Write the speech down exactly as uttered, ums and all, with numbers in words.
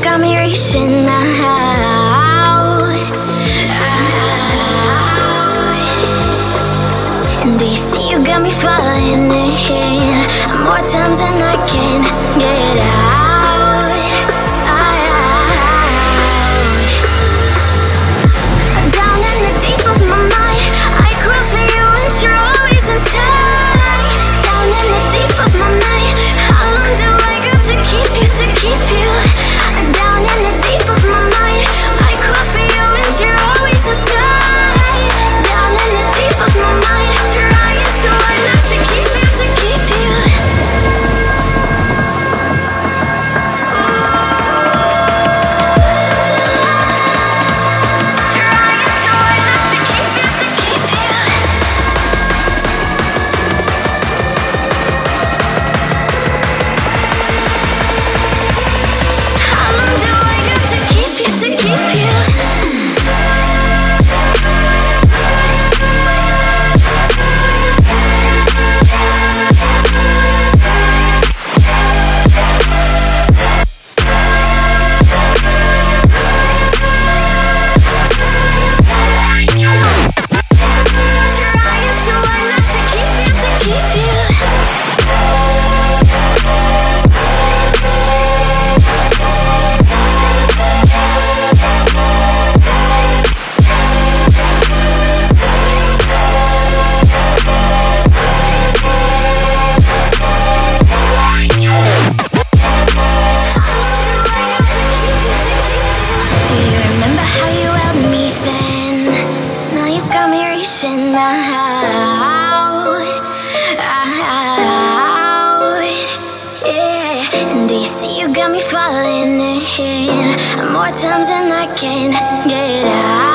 got me reaching out, out. And do you see you got me falling in more times than I can get out, out. Down in the deep of my mind, I crawl for you and you're always inside. Down in the deep of my mind, how long do I got to keep you, to keep you? Down in the deep of my mind, I crawl for you and you're always inside. Down in the deep of my mind, trying so hard not to keep you, to keep you. More times than I can get out.